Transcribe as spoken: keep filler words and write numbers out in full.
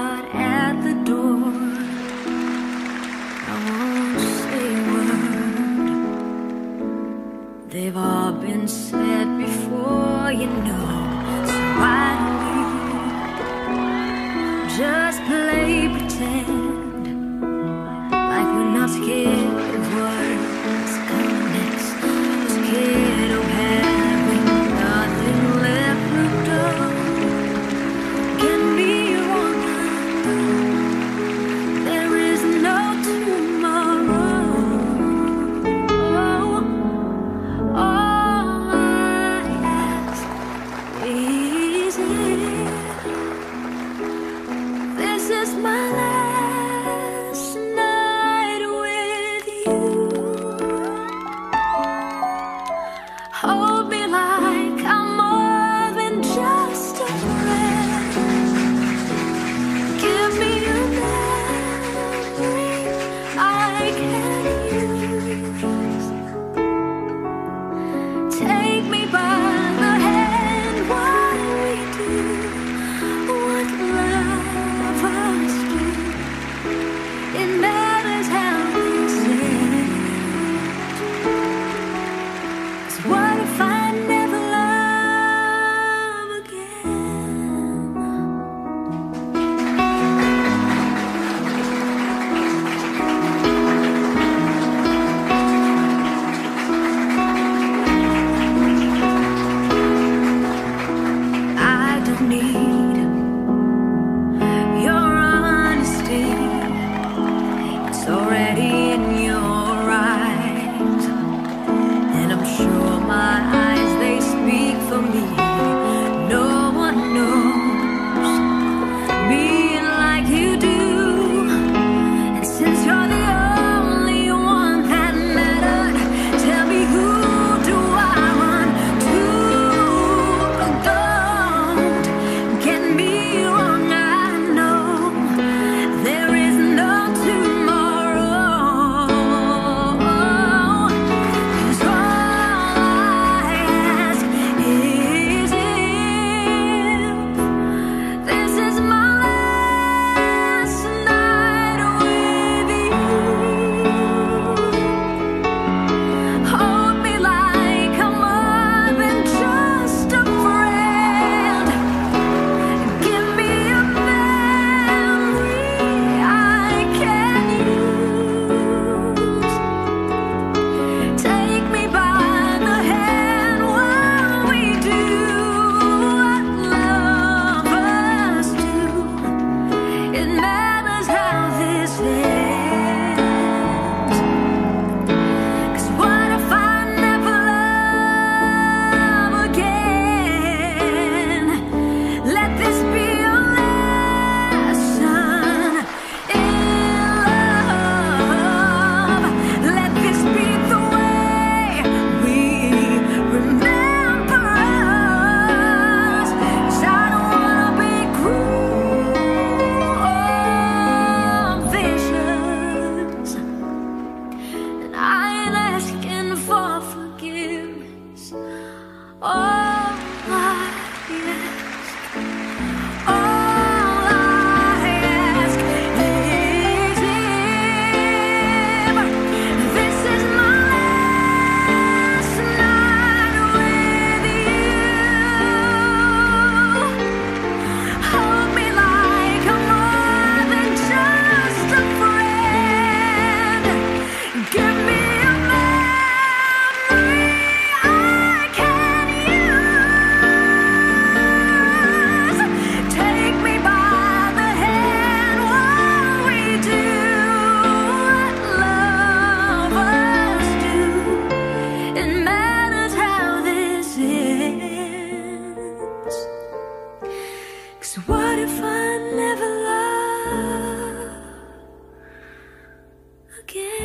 heart at the door. I won't say a word. They've all been said before, you know. So why don't we just play pretend, like we're not scared of what's coming next. Just scared of having nothing left to do. Can be wrong, there is no tomorrow. Oh, all I ask is if this is my last night with you. Hold me like I'm more than just a friend. Give me a memory I can use. Take me by the hand while we do what lovers do. It matters how this ends. 'Cause what if I never love again? I don't need your honesty. It's already in your eyes, and I'm sure my eyes, they speak for me. No one knows me like you do, and since you're the only one that mattered, tell me, who do I run to? Don't get me wrong, I know there is no tomorrow. 'Cause all I ask is if this is my last night with you. Hold me like I'm more than just a friend. Give me a memory I can use. Take me by the hand while we do what lovers do. It matters how this ends. 'Cause what if I never love again? Let this be a lesson in love. Let this be the way we remember us. 'Cause I don't wanna be cruel or vicious, and I ain't asking for forgiveness. All I ask, all I ask is if this is my last night with you. Hold me like I'm more than just a friend. Give me a memory I can use. Take me by the hand while we do what lovers do. It matters how this ends. 'Cause what if I never love again?